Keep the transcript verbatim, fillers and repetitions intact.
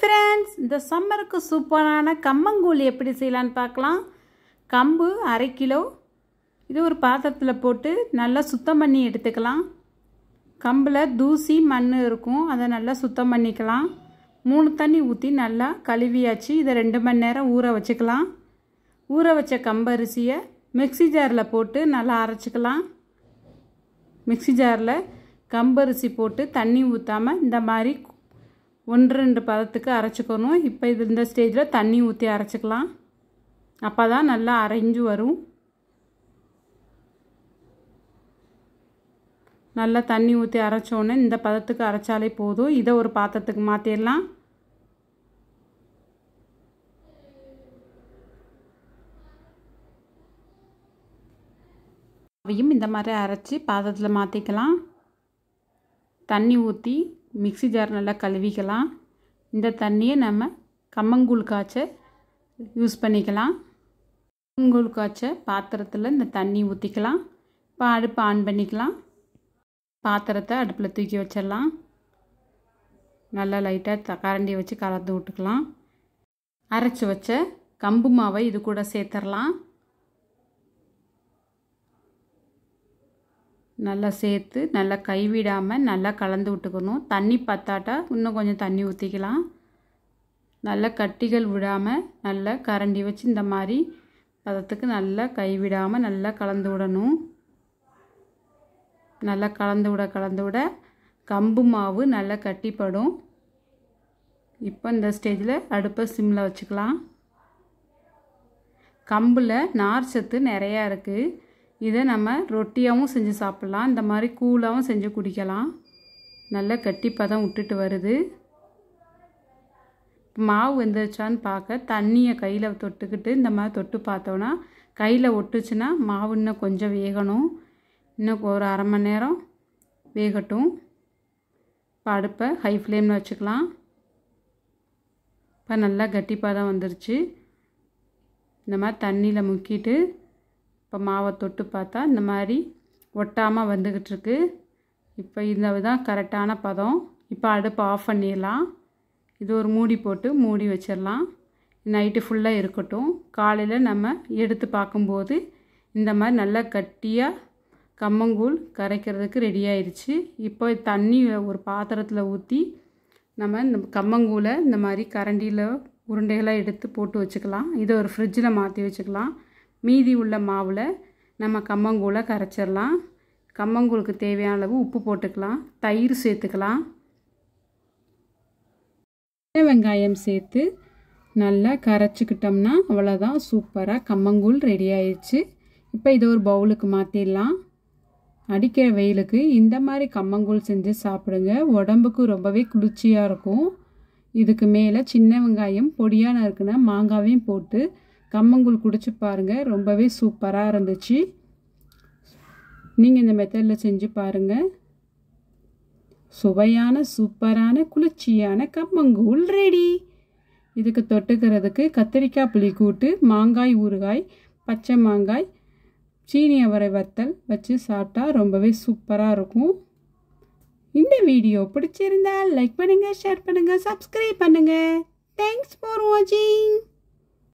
Friends இந்த சம்மருக்கு சூப்பரான கம்மங்கூழ் எப்படி செய்யலாம்னு பார்க்கலாம். கம்பு அரை கிலோ இது ஒரு பாத்திரத்தில் போட்டு நல்லா சுத்தம் பண்ணி எடுத்துக்கலாம். கம்பில் தூசி மண் இருக்கும், அதை நல்லா சுத்தம் பண்ணிக்கலாம். மூணு தண்ணி ஊற்றி நல்லா கழுவியாச்சு. இதை ரெண்டு மணி நேரம் ஊற வச்சுக்கலாம். ஊற வச்ச கம்பரிசியை மிக்ஸி ஜாரில் போட்டு நல்லா அரைச்சிக்கலாம். மிக்ஸி ஜாரில் கம்பரிசி போட்டு தண்ணி ஊற்றாமல் இந்த மாதிரி ஒன்று ரெண்டு பதத்துக்கு அரைச்சிக்கணும். இப்போ இது இந்த ஸ்டேஜில் தண்ணி ஊற்றி அரைச்சிக்கலாம். அப்போ தான் நல்லா அரைஞ்சு வரும். நல்லா தண்ணி ஊற்றி அரைச்சோன்னே இந்த பதத்துக்கு அரைச்சாலே போதும். இதை ஒரு பாத்திரத்துக்கு மாற்றிடலாம். அவையும் இந்த மாதிரி அரைச்சி பாத்திரத்தில் மாற்றிக்கலாம். தண்ணி ஊற்றி மிக்ஸி ஜார் நல்லா கழுவிக்கலாம். இந்த தண்ணியை நம்ம கம்மங்கூழ் காய்ச்ச யூஸ் பண்ணிக்கலாம். கம்மங்கூழ் காய்ச்ச பாத்திரத்தில் இந்த தண்ணி ஊற்றிக்கலாம். இப்போ அடுப்பை ஆன் பண்ணிக்கலாம். பாத்திரத்தை அடுப்பில் தூக்கி வச்சிடலாம். நல்லா லைட்டாக கரண்டி வச்சு கலந்து விட்டுக்கலாம். அரைச்சி வச்ச கம்பு மாவை இது கூட சேர்த்துடலாம். நல்லா சேர்த்து நல்லா கைவிடாமல் நல்லா கலந்து விட்டுக்கணும். தண்ணி பத்தாட்டா இன்னும் கொஞ்சம் தண்ணி ஊற்றிக்கலாம். நல்லா கட்டிகள் விடாமல் நல்லா கரண்டி வச்சு இந்த மாதிரி பதத்துக்கு நல்லா கைவிடாமல் நல்லா கலந்து விடணும். நல்லா கலந்து விட கலந்து விட கம்பு மாவு நல்லா கட்டிப்படும். இப்போ இந்த ஸ்டேஜில் அடுப்பை சிம்மில் வச்சுக்கலாம். கம்பில் நார் சத்து நிறையா இருக்குது. இதை நம்ம ரொட்டியாகவும் செஞ்சு சாப்பிட்லாம், இந்த மாதிரி கூழாகவும் செஞ்சு குடிக்கலாம். நல்லா கட்டி பதம் விட்டுட்டு வருது. மாவு வெந்துருச்சான்னு பார்க்க தண்ணியை கையில் தொட்டுக்கிட்டு இந்த மாதிரி தொட்டு பார்த்தோன்னா கையில் ஒட்டுச்சுன்னா மாவு இன்னும் கொஞ்சம் வேகணும். இன்னும் ஒரு அரை மணி நேரம் வேகட்டும். இப்போ அடுப்பை ஹை ஃப்ளேமில் வச்சுக்கலாம். இப்போ நல்லா கட்டி பதம் வந்துருச்சு. இந்த மாதிரி தண்ணியில் முக்கிட்டு இப்போ மாவை தொட்டு பார்த்தா இந்த மாதிரி ஒட்டாமல் வந்துக்கிட்டுருக்கு. இப்போ இந்த தான் கரெக்டான பதம். இப்போ அடுப்பை ஆஃப் பண்ணிடலாம். இது ஒரு மூடி போட்டு மூடி வச்சிடலாம். நைட்டு ஃபுல்லாக இருக்கட்டும். காலையில் நம்ம எடுத்து பார்க்கும்போது இந்த மாதிரி நல்லா கட்டியாக கம்மங்கூழ் கரைக்கிறதுக்கு ரெடி ஆயிடுச்சு. இப்போ தண்ணி ஒரு பாத்திரத்தில் ஊற்றி நம்ம இந்த கம்மங்கூழை இந்த மாதிரி கரண்டியில் உருண்டைகளாக எடுத்து போட்டு வச்சுக்கலாம். இதை ஒரு ஃப்ரிட்ஜில் மாற்றி வச்சுக்கலாம். மீதி உள்ள மாவில் நம்ம கம்மங்கூழை கரைச்சிடலாம். கம்மங்கூழுக்கு தேவையான அளவு உப்பு போட்டுக்கலாம். தயிர் சேர்த்துக்கலாம். வெங்காயம் சேர்த்து நல்லா கரைச்சிக்கிட்டோம்னா அவ்வளோதான், சூப்பராக கம்மங்கூழ் ரெடி ஆயிடுச்சு. இப்போ இதை ஒரு பவுலுக்கு மாற்றிடலாம். அடிக்கிற வெயிலுக்கு இந்த மாதிரி கம்மங்கூழ் செஞ்சு சாப்பிடுங்க. உடம்புக்கு ரொம்பவே குளிர்ச்சியாக இருக்கும். இதுக்கு மேலே சின்ன வெங்காயம் பொடியாக நறுக்குன மாங்காவையும் போட்டு கம்மங்கூழ் குடிச்சு பாருங்கள். ரொம்பவே சூப்பராக இருந்துச்சு. நீங்கள் இந்த மெத்தடில் செஞ்சு பாருங்கள். சுவையான சூப்பரான குளிர்ச்சியான கம்மங்கூழ் ரெடி. இதுக்கு தொட்டுக்கிறதுக்கு கத்திரிக்காய் புளி கூட்டு, மாங்காய் ஊறுகாய், பச்சை மாங்காய், சீனி அவரை வத்தல் வச்சு சாப்பிட்டா ரொம்பவே சூப்பராக இருக்கும். இந்த வீடியோ பிடிச்சிருந்தால் லைக் பண்ணுங்கள், ஷேர் பண்ணுங்கள், சப்ஸ்கிரைப் பண்ணுங்கள். தேங்க்ஸ் ஃபார் வாட்சிங்.